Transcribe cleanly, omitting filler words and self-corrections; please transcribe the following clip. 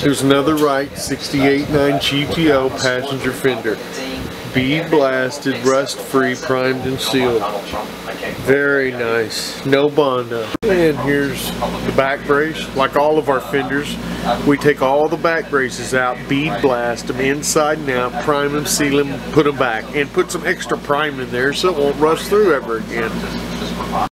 Here's another right 68.9 GTO passenger fender. Bead blasted, rust free, primed and sealed. Very nice. No Bondo. And here's the back brace. Like all of our fenders, we take all the back braces out, bead blast them inside and out, prime them, seal them, put them back, and put some extra prime in there so it won't rust through ever again.